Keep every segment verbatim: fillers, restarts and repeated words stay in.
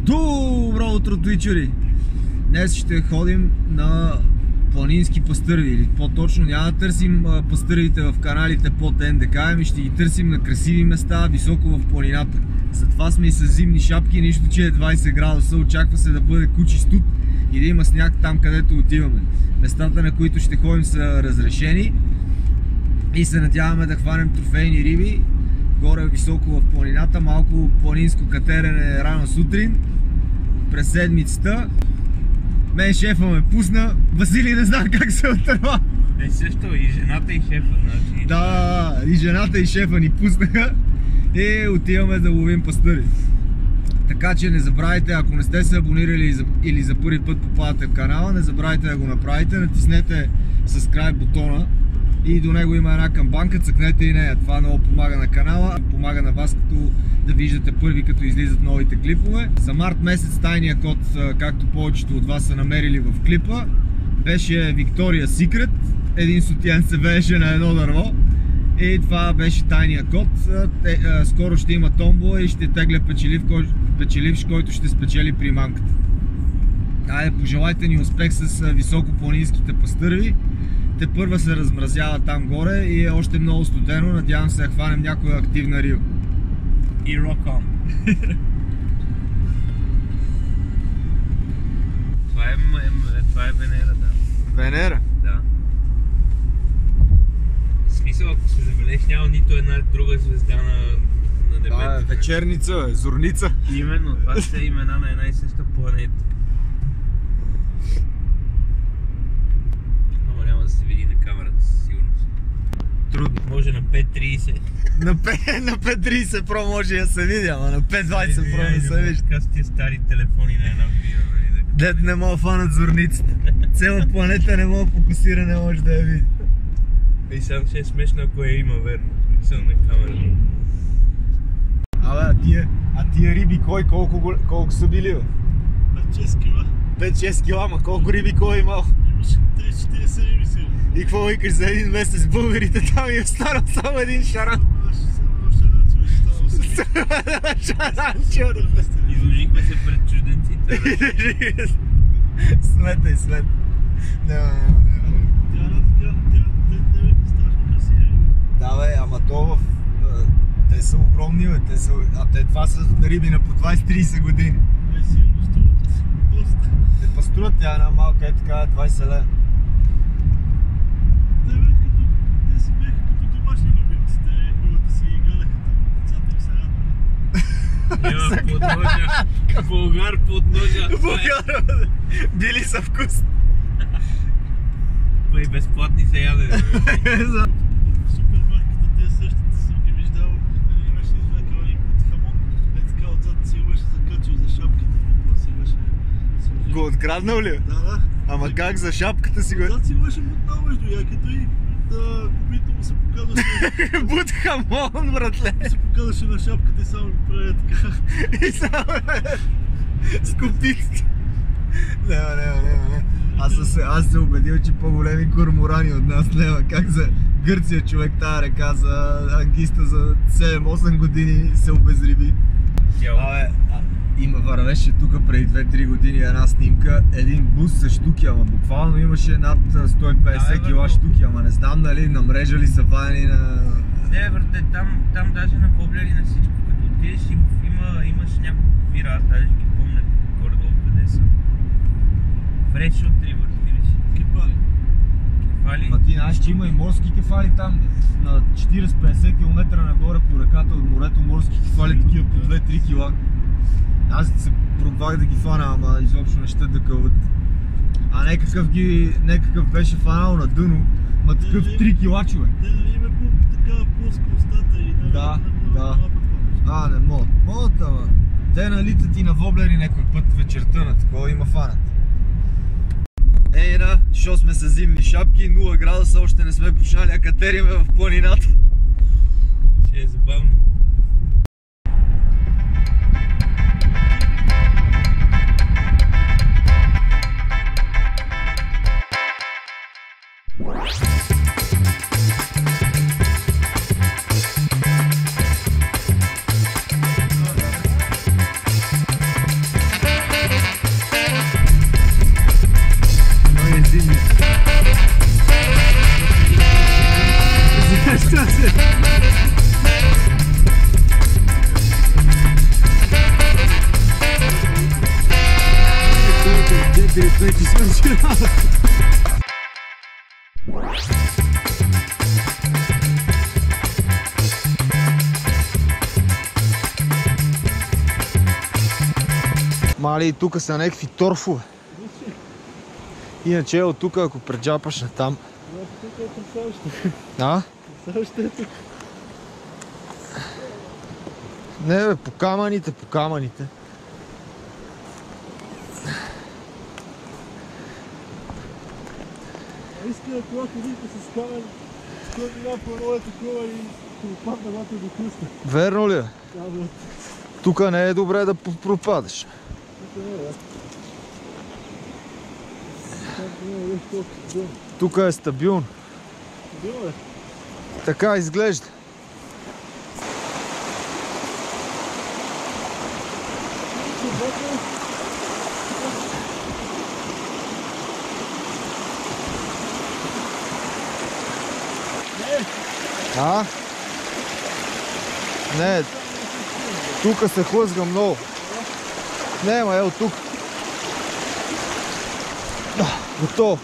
Добро утро, твичери! Днес ще ходим на планински пастърви, или по-точно няма да търсим пастървите в каналите под Н Д К, ами ще ги търсим на красиви места, високо в планината. Затова сме и с зимни шапки, нищо че е двайсет градуса, очаква се да бъде кучи студ и да има сняг там, където отиваме. Местата, на които ще ходим, са разрешени и се надяваме да хванем трофейни риби горе високо в планината, малко планинско катерене рано сутрин през седмицата. Мен шефа ме пусна, Василий не знам как се отърва. Е, също и жената и шефа, значи. Да, и жената и шефа ни пуснаха и отиваме да ловим пастъри. Така че не забравяйте, ако не сте се абонирали или за първи път попадате в канала, не забравяйте да го направите, натиснете subscribe бутона и до него има една камбанка, цъкнете и нея. Това много помага на канала, помага на вас, като да виждате първи, като излизат новите клипове. За март месец тайния код, както повечето от вас са намерили в клипа, беше Victoria's Secret. Един сутиен се вееше на едно дърво и това беше тайния код. Скоро ще има томбола и ще тегля печеливш, който ще спечели примамката. Айде, пожелайте ни успех с високопланинските пастърви. Те първа се размразява там горе и е още много студено. Надявам се да хванем някоя активна риба. И rock on. Това е, това е Венера, да. Венера? Да. В смисъл, ако се забележиш, няма нито една друга звезда на, на небето. Да, е вечерница, е зорница. Именно, това са имена на една и съща планета. Ама няма да се види на камерата, със сигурност. Трудно. Може на пет трийсет. На пет трийсет Pro може да се види, ама на пет двайсет Pro не се вижда. Така с тия стари телефони на една година, нали? Дет не мога фанат зорницата. Цяла планета не мога фокусира, не може да я види. И само ще е смешно, ако я има, верно. Съм на камера. Абе, а тия, а тия риби кой, колко, колко са били, бе? пет-шест кила. пет-шест кила, ама колко риби кой е имал? Имаше трийсет-четирийсет риби си. И какво викаш за един месец българите там и е останал само един шаран? Шаранчо. Изложихме се пред чужденците. Сметай, след. Няма, няма, няма. Да, бе, ама то в... Те са огромни, бе, те са... А те това са риби на по двайсет-трийсет години. Те паструват, тя една малка е така двайсет лева. Те бе, като... Те си беха като домашни любимци, те хората си играха там, децата им се радваха. Ева, подножа. Българ подножа. Българ, бе! Били са вкусни. Па и безплатни се яде. Супермаркета, тия същите съм ги виждал, нали имаше извлекал един бут хамон, е така отзад си имаше закачил за шапката, какво си имаше. Го откраднал ли? Да, да. Ама как за шапката си го... Отзад си имаше бутнал между якето и да копито му се показваше... Бут хамон, братле! се показваше на шапката и само го прави така. И само... с копицата. Няма, няма, няма. Аз се, аз се убедил, че по-големи корморани от нас няма. Как за Гърция човек тая река за ангиста за седем-осем години се обезриби. Абе, има вървеше тук преди две-три години една снимка, един бус с щуки, ама буквално имаше над сто и петдесет кила щуки, ама не знам нали на мрежа ли са вадени на... Не, брате, там, там даже на воблери на всичко, като отидеш има, имаш няколко вира, аз даже ги помня горе-долу къде са. Фреш от риба, разбираш. Кефали. Кефали. Ма ти знаеш, че има и морски кефали там, на четирийсет-петдесет километра нагоре по реката от морето, морски кефали такива по две-три кила. Аз се пробвах да ги фана, ама изобщо не ще да кълват. А некакъв ги, некакъв беше фанал на дъно, ма такъв три кила човек. Те нали има по такава плоска устата и не Да, не да. А, не могат. Могат, ама те налитат и на воблери някой път вечерта на такова има фанат. Ей, на, шо сме с зимни шапки, нула градуса, още не сме почнали, а катериме в планината. Ще е забавно. Мали, тук са някакви торфове. Иначе от тук, ако преджапаш на там. Тук е красавище. А? Красавище е тук. Не бе, по камъните, по камъните. Иска да когато видите с камен, той минава по едно е такова и ще опадна когато до кръста. Верно ли е? Да, бе. Тук не е добре да пропадеш. Тук не е, да. Тук не е нещо толкова стабилно. Тук е стабилно. Стабилно е. Така изглежда. А? Не, тук се хлъзга много. Не, ма е от тук. Готово.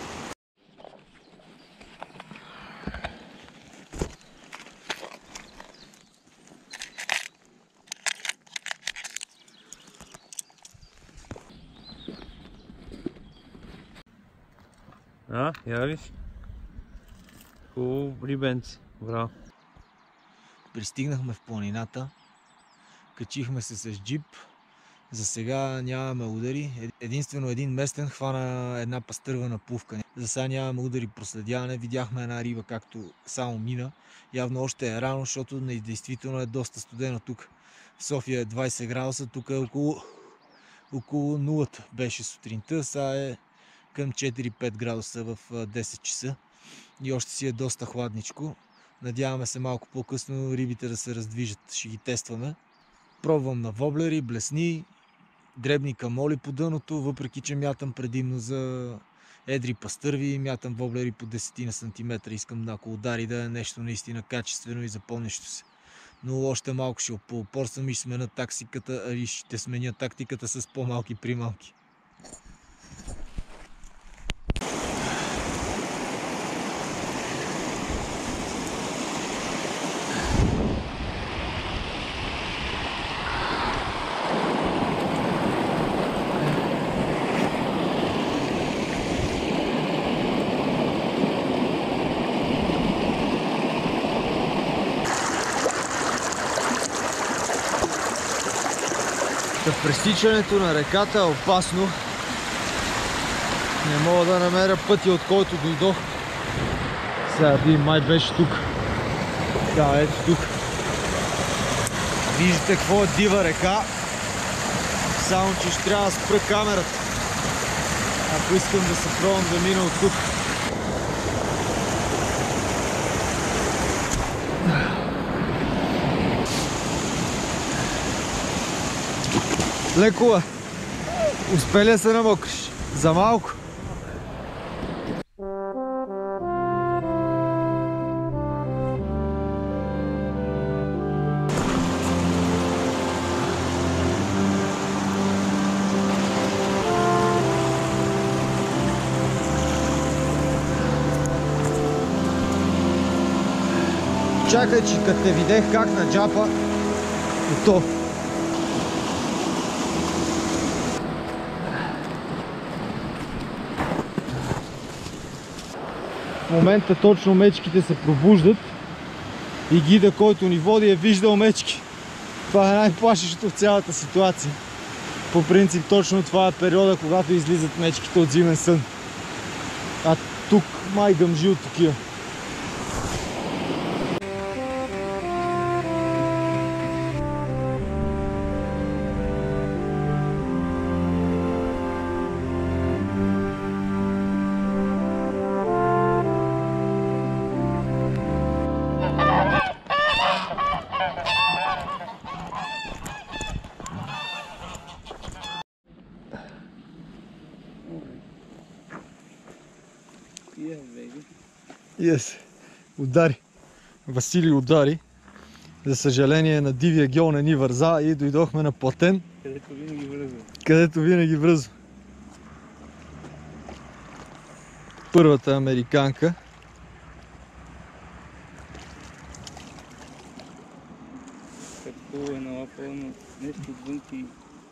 А, я виж. Хубаво рибенце. Браво. Пристигнахме в планината. Качихме се с джип. За сега нямаме удари. Единствено един местен хвана една пастървана плувка. За сега нямаме удари проследяване. Видяхме една риба, както само мина. Явно още е рано, защото действително е доста студено тук. В София е двайсет градуса, тук е около, около нулата беше сутринта. Сега е към четири-пет градуса в десет часа. И още си е доста хладничко. Надяваме се малко по-късно рибите да се раздвижат. Ще ги тестваме. Пробвам на воблери, блесни, дребни камоли по дъното, въпреки че мятам предимно за едри пастърви, мятам воблери по десет сантиметра. Искам, ако удари, да е нещо наистина качествено и запомнящо се. Но още малко ще поупорствам и ще смена тактиката, и ще сменя тактиката с по-малки прималки. Пресичането на реката е опасно. Не мога да намеря пътя, от който дойдох. Сега един май беше тук. Да, ето тук. Виждате какво е дива река. Само че ще трябва да спра камерата, ако искам да се пробвам да мина от тук. Леко е. Успели да се намокриш? За малко. Чакай, че като те видех как на джапа, готов. В момента точно мечките се пробуждат и гида, който ни води, е виждал мечки. Това е най-плашещото в цялата ситуация. По принцип точно това е периода, когато излизат мечките от зимен сън. А тук май гъмжи от такива. Yes. Удари. Василий удари. За съжаление на дивия гьол не ни върза и дойдохме на платен. Където винаги връзва. Където винаги връзва. първата американка. Като е налапано нещо отвън ти.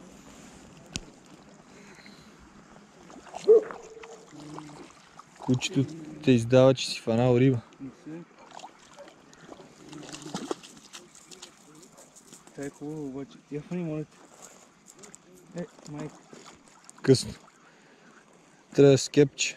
Кучето те издава, че си фанал риба. Не се. Това е хубаво, обаче. Я фани, моля те. Е, майка. Късно. Трябва да скепче.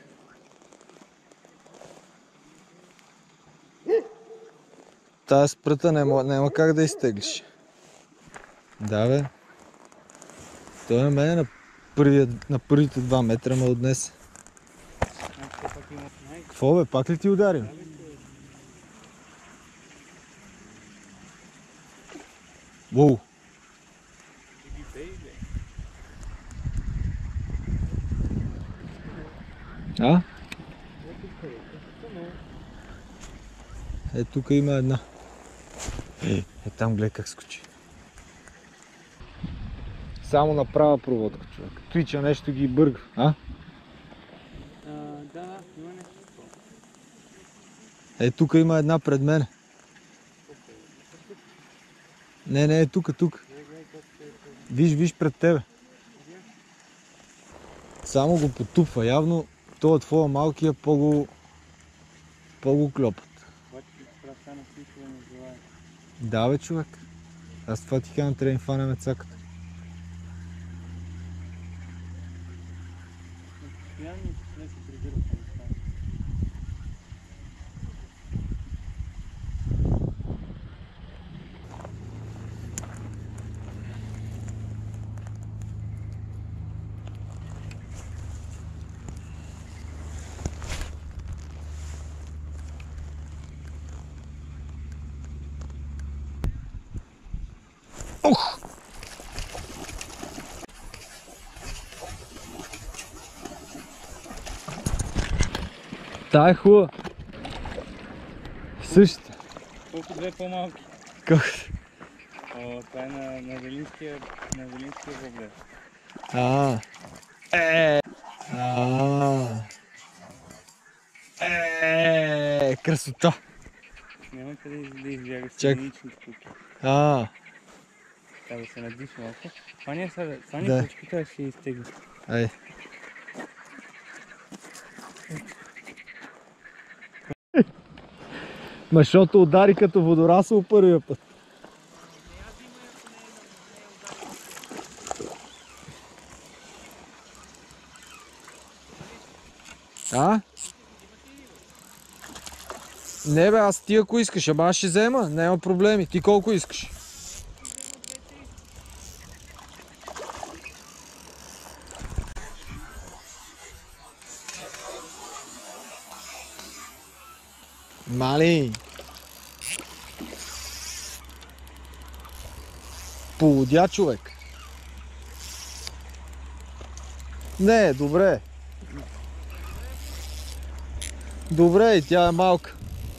Тая спръта няма, няма как да изтеглиш. Да, бе. Той на мен на, първия, на първите два метра ме отнесе. Какво бе, пак ли ти ударил? Воу! А? Е, тук има една. Е, е там гледай как скочи. Само направа проводка, човек. Твича нещо ги бърга, а? А, да, има нещо. Е, тук има една пред мен. Не, не, е тук, тук. Виж, виж пред тебе. Само го потупва. Явно това твоя малкия по-го по-го клопат. Да, бе, човек. Аз това ти казвам, трябва да им фанем цаката. Ух! Та е хубава. Същата. Колко две по-малки? Как? О, това е на, на Велинския, на Велинския воблер. А. Е. А. Е. Красота. Няма къде да избяга с Чак. единични скуки. А. Трябва да се надиш малко. Фани сега, фани Да. кучката ще изтегли. Ай. Ма защото удари като водорасъл първия път. А? Не бе, аз ти ако искаш, ама аз ще взема, няма проблеми. Ти колко искаш? Мали! Полудя, човек. Не, добре. Добре, и тя е малка.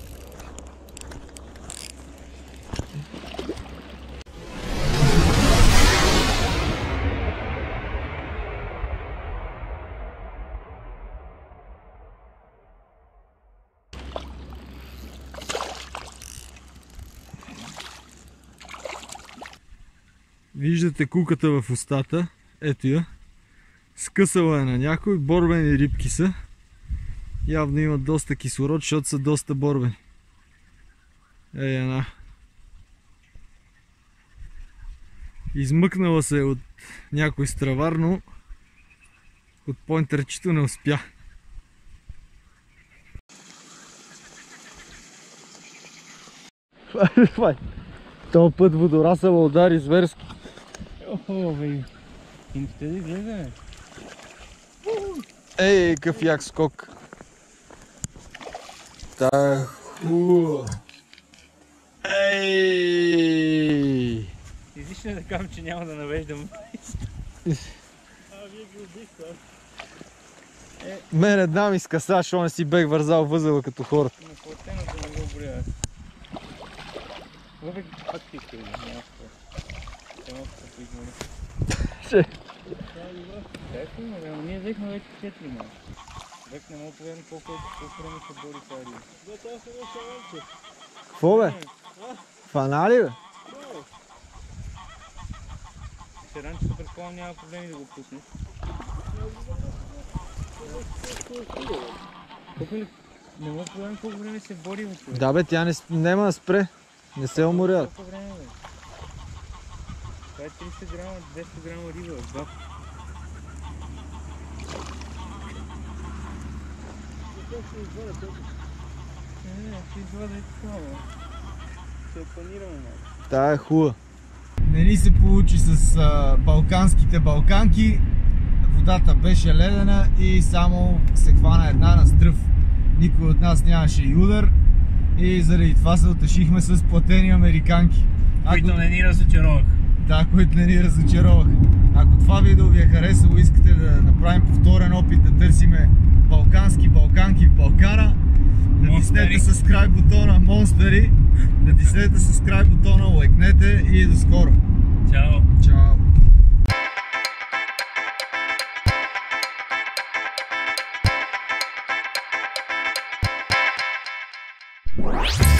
Виждате куката в устата, ето я. Скъсала е на някой, борбени рибки са. Явно имат доста кислород, защото са доста борбени. Ей една. Измъкнала се от някой стравар, но от поинтерчето не успя. Този път водорасъла удари зверски. О, бе. Им ще да гледаме. Ей, какъв як скок. Та хубаво. Ей! Излишно да кажам, че няма да навеждам. А, вие ги убихте. Мен една ми скъса, защото не си бех вързал възела като хората. На платеното не го броя. Въпреки пак ти искали, няма какво. Те могат да се измори. Ще. Ето, но ние взехме вече четири малко. Век не мога погледна колко колко време се бори тази риба. Бе, това са едно шаленче. Какво бе? Фанали бе? Шаранчето предполагам няма проблеми да го пуснеш. Колко ли? Не мога погледна колко време се бори бе, човек. Да бе, тя не, няма да спре. Не се уморят. Колко време бе? Това е трийсет грама, двеста грама риба, бе. Бах. Не, не, ще извада и това, бе. Ще я планираме малко. Та е хубава. Не ни се получи с а, балканските балканки. Водата беше ледена и само се хвана една на стръв. Никой от нас нямаше и удар. И заради това се утешихме с платени американки. Които не ни разочаровах. Да, които не ни разочароваха. Ако това видео ви е харесало, искате да направим повторен опит да търсиме балкански балканки в Балкана, натиснете subscribe бутона Монстъри, натиснете subscribe бутона, лайкнете и до скоро. Чао! Чао!